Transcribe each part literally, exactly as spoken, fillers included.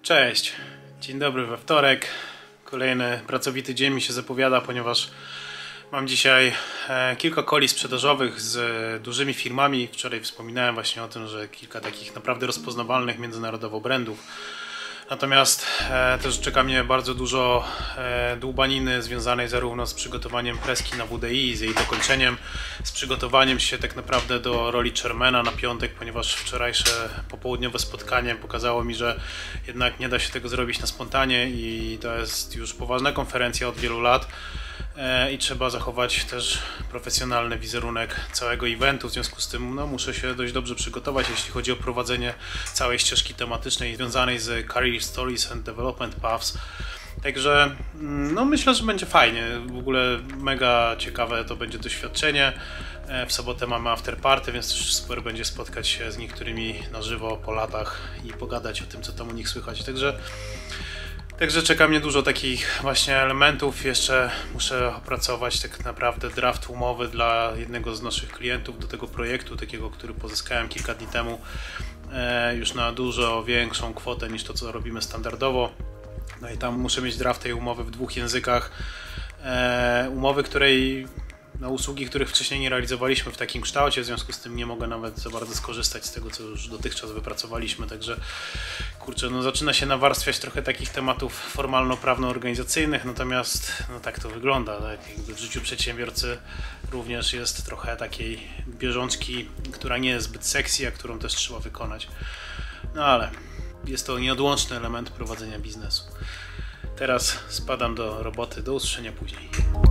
Cześć, dzień dobry we wtorek. Kolejny pracowity dzień mi się zapowiada, ponieważ mam dzisiaj e, kilka coli sprzedażowych z dużymi firmami. Wczoraj wspominałem właśnie o tym, że kilka takich naprawdę rozpoznawalnych międzynarodowo brandów. Natomiast e, też czeka mnie bardzo dużo e, dłubaniny związanej zarówno z przygotowaniem preski na W D I, z jej dokończeniem, z przygotowaniem się tak naprawdę do roli chairmana na piątek, ponieważ wczorajsze popołudniowe spotkanie pokazało mi, że jednak nie da się tego zrobić na spontanie i to jest już poważna konferencja od wielu lat. I trzeba zachować też profesjonalny wizerunek całego eventu, w związku z tym no, muszę się dość dobrze przygotować, jeśli chodzi o prowadzenie całej ścieżki tematycznej związanej z Career Stories and Development Paths. Także no, myślę, że będzie fajnie, w ogóle mega ciekawe to będzie doświadczenie. W sobotę mamy afterparty, więc też super będzie spotkać się z niektórymi na żywo po latach i pogadać o tym, co tam u nich słychać. Także Także czeka mnie dużo takich właśnie elementów. Jeszcze muszę opracować tak naprawdę draft umowy dla jednego z naszych klientów do tego projektu, takiego, który pozyskałem kilka dni temu, e, już na dużo większą kwotę niż to, co robimy standardowo. No i tam muszę mieć draft tej umowy w dwóch językach. E, umowy, której na usługi, których wcześniej nie realizowaliśmy w takim kształcie, w związku z tym nie mogę nawet za bardzo skorzystać z tego, co już dotychczas wypracowaliśmy, także kurczę, no zaczyna się nawarstwiać trochę takich tematów formalno-prawno-organizacyjnych, natomiast no tak to wygląda, tak? Jakby w życiu przedsiębiorcy również jest trochę takiej bieżączki, która nie jest zbyt sexy, a którą też trzeba wykonać, no ale jest to nieodłączny element prowadzenia biznesu. Teraz spadam do roboty, do usłyszenia później.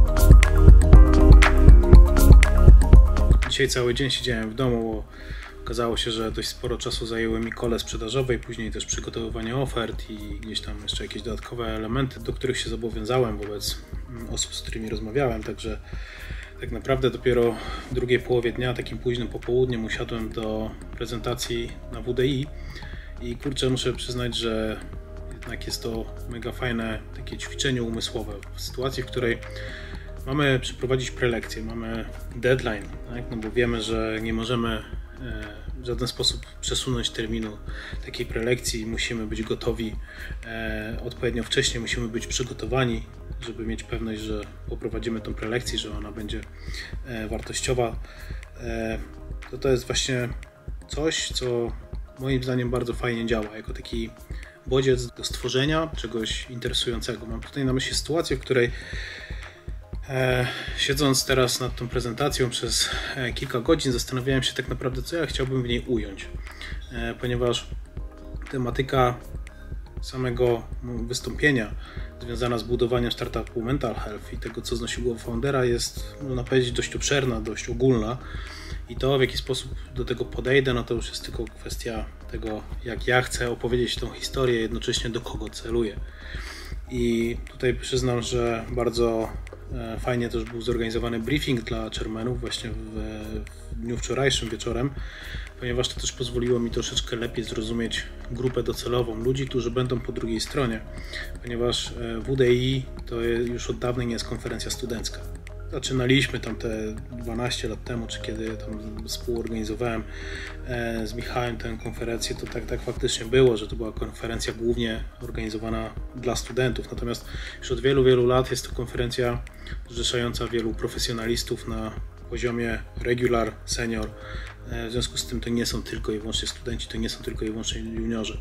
Dzisiaj cały dzień siedziałem w domu, bo okazało się, że dość sporo czasu zajęły mi kole sprzedażowe i później też przygotowywanie ofert i gdzieś tam jeszcze jakieś dodatkowe elementy, do których się zobowiązałem wobec osób, z którymi rozmawiałem. Także tak naprawdę dopiero w drugiej połowie dnia, takim późnym popołudniem, usiadłem do prezentacji na W D I i kurczę, muszę przyznać, że jednak jest to mega fajne takie ćwiczenie umysłowe w sytuacji, w której mamy przeprowadzić prelekcję, mamy deadline, tak? No bo wiemy, że nie możemy w żaden sposób przesunąć terminu takiej prelekcji, musimy być gotowi odpowiednio wcześnie, musimy być przygotowani, żeby mieć pewność, że poprowadzimy tą prelekcję, że ona będzie wartościowa. To to jest właśnie coś, co moim zdaniem bardzo fajnie działa, jako taki bodziec do stworzenia czegoś interesującego. Mam tutaj na myśli sytuację, w której E, siedząc teraz nad tą prezentacją przez e, kilka godzin, zastanawiałem się tak naprawdę, co ja chciałbym w niej ująć, e, ponieważ tematyka samego wystąpienia związana z budowaniem startupu Mental Health i tego, co znosiło foundera, jest, można powiedzieć, dość obszerna, dość ogólna i to, w jaki sposób do tego podejdę, no to już jest tylko kwestia tego, jak ja chcę opowiedzieć tą historię, jednocześnie do kogo celuję. I tutaj przyznam, że bardzo fajnie też był zorganizowany briefing dla chairmanów właśnie w, w dniu wczorajszym wieczorem, ponieważ to też pozwoliło mi troszeczkę lepiej zrozumieć grupę docelową ludzi, którzy będą po drugiej stronie, ponieważ W D I to już od dawna nie jest konferencja studencka. Zaczynaliśmy tam te dwanaście lat temu, czy kiedy tam współorganizowałem z Michałem tę konferencję, to tak, tak faktycznie było, że to była konferencja głównie organizowana dla studentów. Natomiast już od wielu, wielu lat jest to konferencja zrzeszająca wielu profesjonalistów na poziomie regular, senior. W związku z tym to nie są tylko i wyłącznie studenci, to nie są tylko i wyłącznie juniorzy.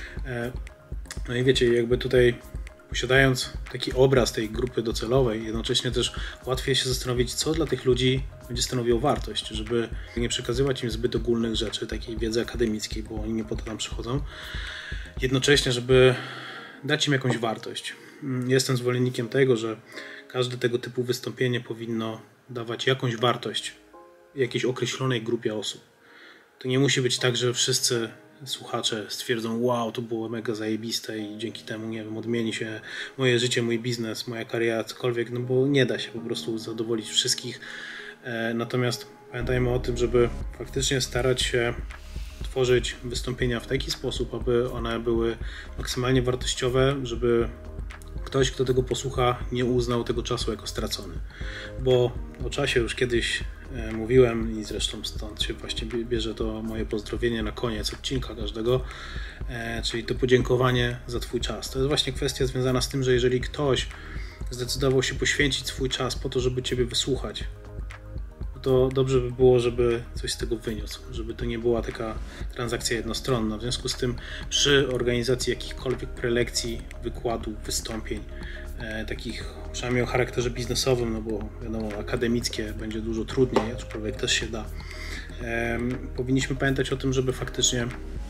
No i wiecie, jakby tutaj posiadając taki obraz tej grupy docelowej, jednocześnie też łatwiej się zastanowić, co dla tych ludzi będzie stanowiło wartość, żeby nie przekazywać im zbyt ogólnych rzeczy, takiej wiedzy akademickiej, bo oni nie po to tam przychodzą. Jednocześnie, żeby dać im jakąś wartość. Jestem zwolennikiem tego, że każde tego typu wystąpienie powinno dawać jakąś wartość jakiejś określonej grupie osób. To nie musi być tak, że wszyscy słuchacze stwierdzą, wow, to było mega zajebiste i dzięki temu, nie wiem, odmieni się moje życie, mój biznes, moja kariera, cokolwiek, no bo nie da się po prostu zadowolić wszystkich. Natomiast pamiętajmy o tym, żeby faktycznie starać się tworzyć wystąpienia w taki sposób, aby one były maksymalnie wartościowe, żeby ktoś, kto tego posłucha, nie uznał tego czasu jako stracony. Bo o czasie już kiedyś e, mówiłem i zresztą stąd się właśnie bierze to moje pozdrowienie na koniec odcinka każdego, e, czyli to podziękowanie za Twój czas. To jest właśnie kwestia związana z tym, że jeżeli ktoś zdecydował się poświęcić swój czas po to, żeby Ciebie wysłuchać, to dobrze by było, żeby coś z tego wyniósł, żeby to nie była taka transakcja jednostronna. W związku z tym przy organizacji jakichkolwiek prelekcji, wykładów, wystąpień, e, takich przynajmniej o charakterze biznesowym, no bo wiadomo, akademickie będzie dużo trudniej, aczkolwiek też się da, e, powinniśmy pamiętać o tym, żeby faktycznie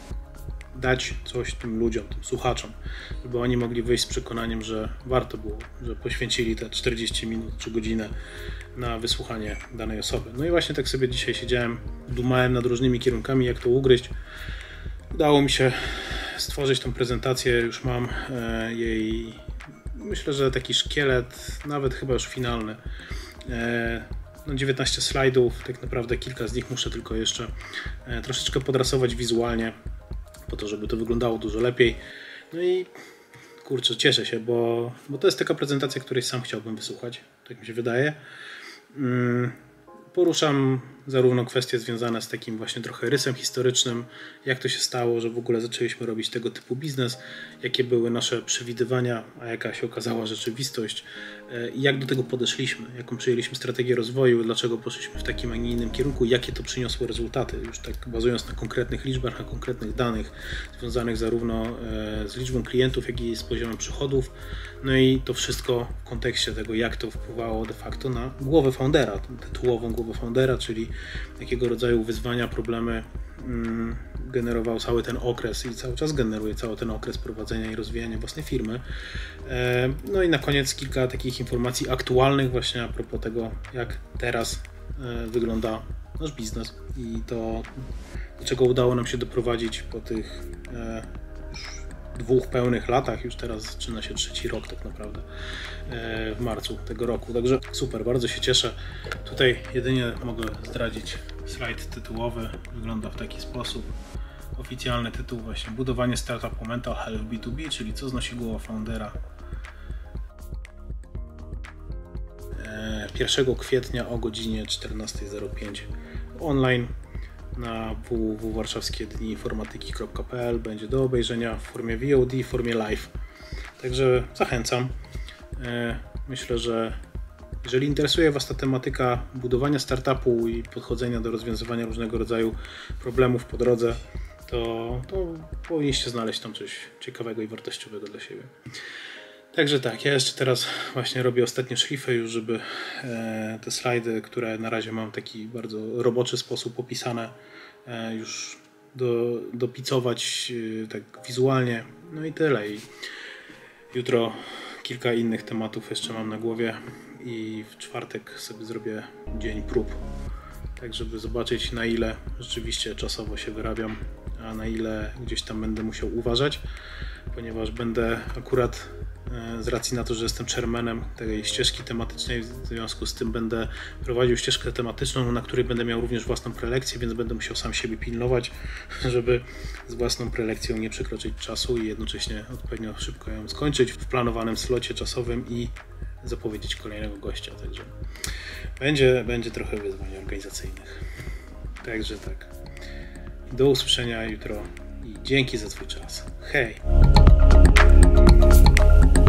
dać coś tym ludziom, tym słuchaczom, żeby oni mogli wyjść z przekonaniem, że warto było, że poświęcili te czterdzieści minut czy godzinę na wysłuchanie danej osoby. No i właśnie tak sobie dzisiaj siedziałem, dumałem nad różnymi kierunkami, jak to ugryźć. Udało mi się stworzyć tą prezentację, już mam e, jej, myślę, że taki szkielet, nawet chyba już finalny. E, no dziewiętnaście slajdów, tak naprawdę kilka z nich muszę tylko jeszcze e, troszeczkę podrasować wizualnie, po to, żeby to wyglądało dużo lepiej. No i kurczę, cieszę się, bo, bo to jest taka prezentacja, której sam chciałbym wysłuchać, tak mi się wydaje. Mm, poruszam zarówno kwestie związane z takim właśnie trochę rysem historycznym, jak to się stało, że w ogóle zaczęliśmy robić tego typu biznes, jakie były nasze przewidywania, a jaka się okazała rzeczywistość i jak do tego podeszliśmy, jaką przyjęliśmy strategię rozwoju, dlaczego poszliśmy w takim, a nie innym kierunku, jakie to przyniosło rezultaty, już tak bazując na konkretnych liczbach, na konkretnych danych związanych zarówno z liczbą klientów, jak i z poziomem przychodów. No i to wszystko w kontekście tego, jak to wpływało de facto na głowę foundera, tytułową głowę foundera, czyli jakiego rodzaju wyzwania, problemy mm, generował cały ten okres i cały czas generuje cały ten okres prowadzenia i rozwijania własnej firmy. E, no i na koniec kilka takich informacji aktualnych właśnie a propos tego, jak teraz e, wygląda nasz biznes i to, do czego udało nam się doprowadzić po tych e, dwóch pełnych latach, już teraz zaczyna się trzeci rok tak naprawdę w marcu tego roku, także super, bardzo się cieszę. Tutaj jedynie mogę zdradzić slajd tytułowy, wygląda w taki sposób. Oficjalny tytuł właśnie budowanie startupu Mental Health B dwa B, czyli co znosi głowa foundera. pierwszego kwietnia o godzinie czternasta zero pięć online na w w w kropka warszawskie dni informatyki kropka p l. Będzie do obejrzenia w formie V O D, w formie live. Także zachęcam. Myślę, że jeżeli interesuje Was ta tematyka budowania startupu i podchodzenia do rozwiązywania różnego rodzaju problemów po drodze, to, to powinniście znaleźć tam coś ciekawego i wartościowego dla siebie. Także tak, ja jeszcze teraz właśnie robię ostatnie szlify już, żeby e, te slajdy, które na razie mam w taki bardzo roboczy sposób opisane, e, już do, dopicować e, tak wizualnie. No i tyle. I jutro kilka innych tematów jeszcze mam na głowie i w czwartek sobie zrobię dzień prób, tak żeby zobaczyć, na ile rzeczywiście czasowo się wyrabiam, a na ile gdzieś tam będę musiał uważać, ponieważ będę akurat z racji na to, że jestem chairmanem tej ścieżki tematycznej, w związku z tym będę prowadził ścieżkę tematyczną, na której będę miał również własną prelekcję, więc będę musiał sam siebie pilnować, żeby z własną prelekcją nie przekroczyć czasu i jednocześnie odpowiednio szybko ją skończyć w planowanym slocie czasowym i zapowiedzieć kolejnego gościa. Także będzie, będzie trochę wyzwań organizacyjnych. Także tak. Do usłyszenia jutro i dzięki za Twój czas. Hej!